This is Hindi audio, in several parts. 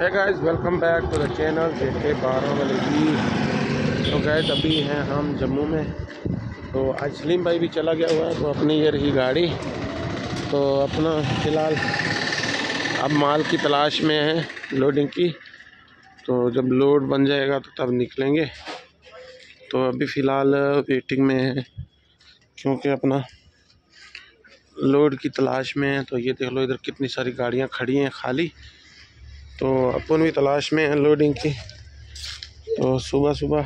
Hey guys, welcome back to the channel JK 12 वाले जी। तो गाइस अभी हैं हम जम्मू में। तो आज सलीम भाई भी चला गया हुआ है, तो अपनी ये रही गाड़ी। तो अपना फ़िलहाल अब माल की तलाश में है, लोडिंग की। तो जब लोड बन जाएगा तो तब निकलेंगे। तो अभी फ़िलहाल वेटिंग में है, क्योंकि अपना लोड की तलाश में है। तो ये देख लो, इधर कितनी सारी गाड़ियाँ खड़ी हैं खाली। तो अपन भी तलाश में है लोडिंग की। तो सुबह सुबह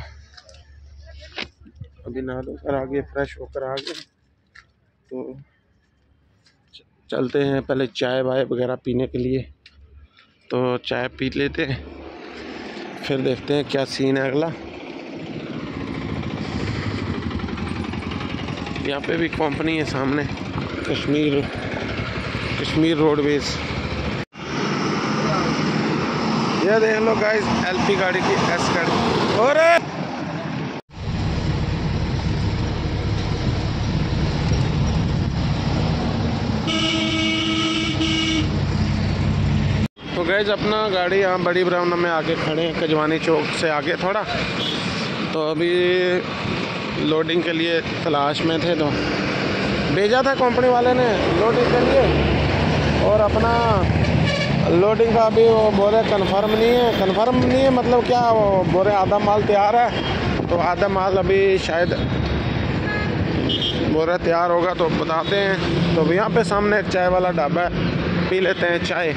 अभी नहा धोकर आ गए, फ्रेश होकर आ गए। तो चलते हैं पहले चाय वाय वगैरह पीने के लिए। तो चाय पी लेते हैं, फिर देखते हैं क्या सीन है अगला। यहाँ पे भी कंपनी है सामने, कश्मीर रोडवेज। ये देख लो गाइस, LP गाड़ी की S गाड़ी। और तो गाइस अपना गाड़ी यहाँ बड़ी ब्राउन में आके खड़े हैं, कजवानी चौक से आगे थोड़ा। तो अभी लोडिंग के लिए तलाश में थे, तो भेजा था कंपनी वाले ने लोडिंग के लिए। और अपना लोडिंग का अभी वो बोले कंफर्म नहीं है मतलब क्या, वो बोले आधा माल तैयार है। तो आधा माल अभी शायद बोले तैयार होगा तो बताते हैं। तो यहाँ पे सामने एक चाय वाला ढाबा है, पी लेते हैं चाय।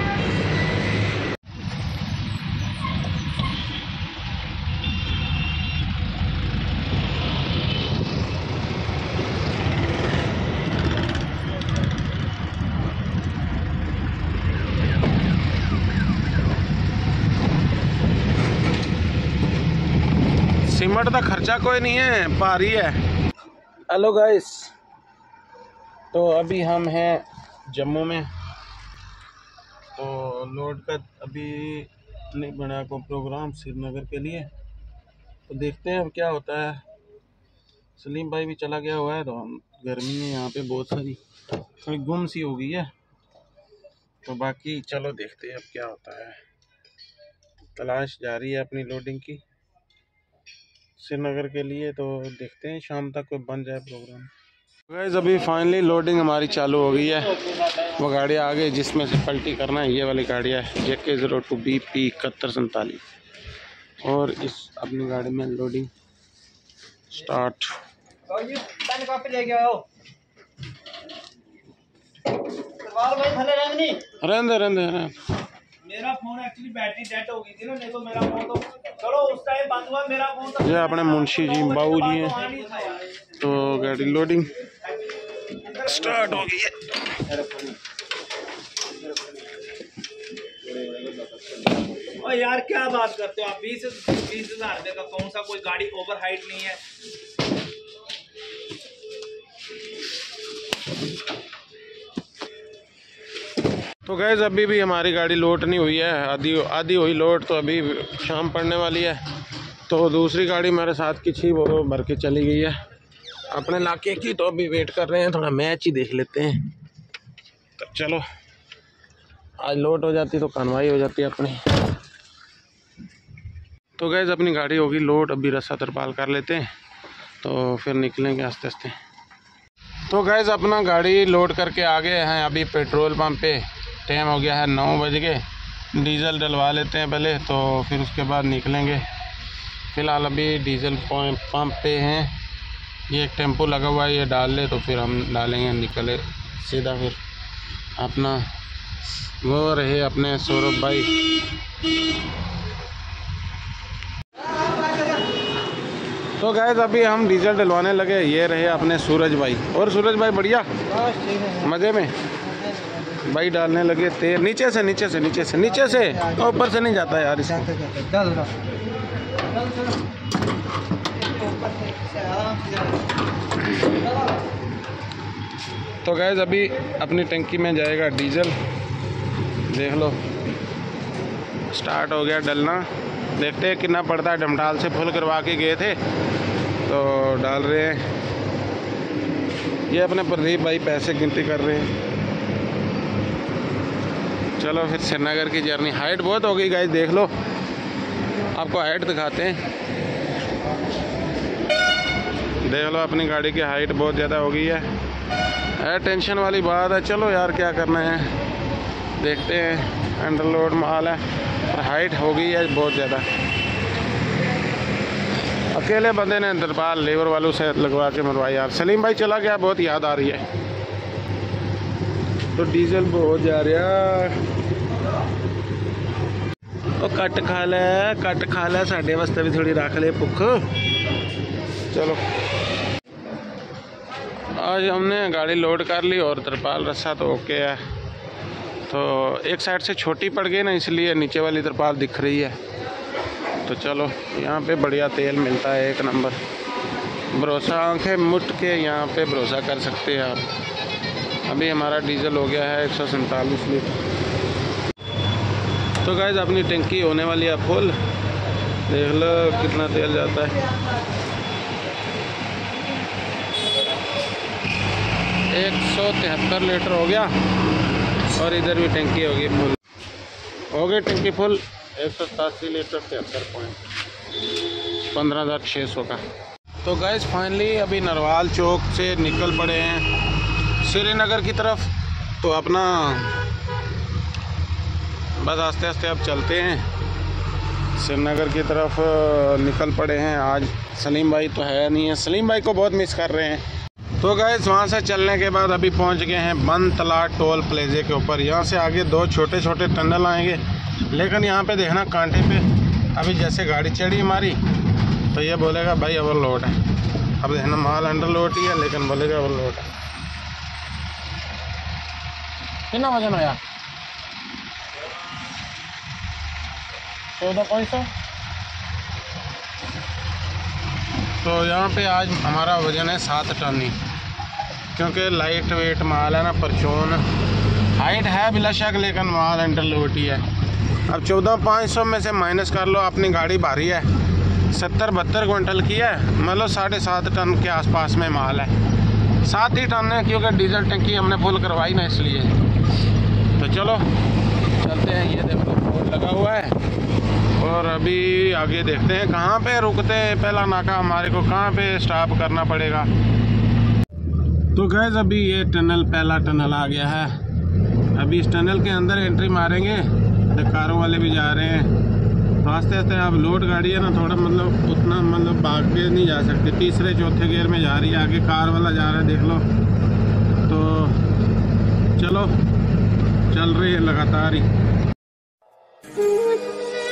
सीमेंट का खर्चा कोई नहीं है, भारी है। हेलो गाइस, तो अभी हम हैं जम्मू में। तो लोड का अभी नहीं बना को प्रोग्राम श्रीनगर के लिए। तो देखते हैं अब क्या होता है। सलीम भाई भी चला गया हुआ है, तो हम गर्मी में यहाँ पे बहुत सारी थोड़ी गुम सी हो गई है। तो बाकी चलो देखते हैं अब क्या होता है। तलाश जारी है अपनी लोडिंग की श्रीनगर के लिए। तो देखते हैं शाम तक कोई बन जाए प्रोग्राम। गाइस अभी फाइनली लोडिंग हमारी चालू हो गई है। वो गाड़ी आ गई जिसमें से पलटी करना है, ये वाली गाड़ी है JK 02 BP 7147। और इस अपनी गाड़ी में लोडिंग स्टार्ट। रहने मेरा फोन एक्चुअली बैटरी डेड हो गई थी ना, नहीं तो मेरा फोन तो चलो उस टाइम बंद हुआ, मेरा फोन तो ये अपने मुंशी जी बाबू जी हैं। तो गाड़ी लोडिंग स्टार्ट हो गई है। और यार क्या बात करते हो आप, 20,000 रुपये का कौन सा कोई गाड़ी ओवर हाइट नहीं है। तो गैस अभी भी हमारी गाड़ी लोड नहीं हुई है, आधी हुई लोड। तो अभी शाम पड़ने वाली है। तो दूसरी गाड़ी मेरे साथ की थी, वो भर के चली गई है अपने इलाके की। तो अभी वेट कर रहे हैं, थोड़ा मैच ही देख लेते हैं। तो चलो, आज लोड हो जाती तो कन्वाई हो जाती अपनी। तो गैस अपनी गाड़ी होगी लोड, अभी रस्सा तरपाल कर लेते हैं, तो फिर निकलेंगे आस्ते आस्ते। तो गैस अपना गाड़ी लोड करके आ गए हैं अभी पेट्रोल पंप पे। टाइम हो गया है 9 बज के। डीजल डलवा लेते हैं पहले, तो फिर उसके बाद निकलेंगे। फ़िलहाल अभी डीजल पंप पे हैं। ये एक टेम्पो लगा हुआ है, ये डाल ले तो फिर हम डालेंगे, निकले सीधा। फिर अपना वो रहे अपने सौरभ भाई। तो गैस अभी हम डीजल डलवाने लगे। ये रहे अपने सूरज भाई। और सूरज भाई बढ़िया मज़े में भाई डालने लगे तेल। नीचे से ऊपर से नहीं जाता यार इसको। तो गैस अभी अपनी टंकी में जाएगा डीजल। देख लो स्टार्ट हो गया डलना। देखते हैं कितना पड़ता है। डमडाल से फुल करवा के गए थे, तो डाल रहे हैं। ये अपने प्रदीप भाई पैसे गिनती कर रहे हैं। चलो फिर श्रीनगर की जर्नी। हाइट बहुत हो गई गाइस, देख लो, आपको हाइट दिखाते हैं। देख लो अपनी गाड़ी की हाइट बहुत ज़्यादा हो गई है। टेंशन वाली बात है, चलो यार क्या करना है, देखते हैं। अंडरलोड माल है और हाइट हो गई है बहुत ज़्यादा। अकेले बंदे ने दरबार लेबर वालों से लगवा के मरवाई यार। सलीम भाई चला गया, बहुत याद आ रही है। तो डीजल बहुत जा रहा। तो कट खा ले साढ़े वास्ते भी थोड़ी रख ले भुख। चलो आज हमने गाड़ी लोड कर ली और तरपाल रस्सा तो ओके है। तो एक साइड से छोटी पड़ गई ना, इसलिए नीचे वाली तरपाल दिख रही है। तो चलो, यहाँ पे बढ़िया तेल मिलता है, एक नंबर। भरोसा आंखें मुट के यहाँ पे भरोसा कर सकते हैं आप। अभी हमारा डीजल हो गया है 147 लीटर। तो गाइस अपनी टंकी होने वाली है फुल। देख लो कितना तेल जाता है। 173 लीटर हो गया और इधर भी टंकी होगी फुल। हो गई टंकी फुल 187 लीटर 15,600 का। तो गाइस फाइनली अभी नरवाल चौक से निकल पड़े हैं श्रीनगर की तरफ। तो अपना बस आस्ते आस्ते अब चलते हैं श्रीनगर की तरफ, निकल पड़े हैं। आज सलीम भाई तो है नहीं है, सलीम भाई को बहुत मिस कर रहे हैं। तो गाइस वहाँ से चलने के बाद अभी पहुँच गए हैं बनतला टोल प्लेजे के ऊपर। यहाँ से आगे 2 छोटे छोटे टनल आएंगे, लेकिन यहाँ पे देखना कांटे पे अभी जैसे गाड़ी चढ़ी हमारी तो ये बोलेगा भाई ओवरलोड है। अब देखना माल अंडरलोड ही है, लेकिन बोलेगा ओवरलोड है। कितना वजन होया? 14,500। तो यहाँ पे आज हमारा वजन है 7 टन ही, क्योंकि लाइट वेट माल है ना, परचून। हाइट है बिला शक, लेकिन माल अंडरलोड ही है। अब 14,500 में से माइनस कर लो, अपनी गाड़ी भारी है 70-72 क्विंटल की है, मतलब 7.5 टन के आसपास में माल है। 7 ही टन है, क्योंकि डीजल टंकी हमने फुल करवाई ना, इसलिए। तो चलो चलते हैं। ये देखो बोर्ड लगा हुआ है और अभी आगे देखते हैं कहाँ पे रुकते हैं। पहला नाका हमारे को कहाँ पे स्टॉप करना पड़ेगा। तो गैस अभी ये टनल, पहला टनल आ गया है। अभी इस टनल के अंदर एंट्री मारेंगे तो कारों वाले भी जा रहे हैं। तो आस्ते आस्ते अब लोड गाड़ी है ना, थोड़ा मतलब उतना मतलब भाग के नहीं जा सकती, 3-4 गियर में जा रही है। आगे कार वाला जा रहा है, देख लो। तो चलो चल रही है लगातार ही।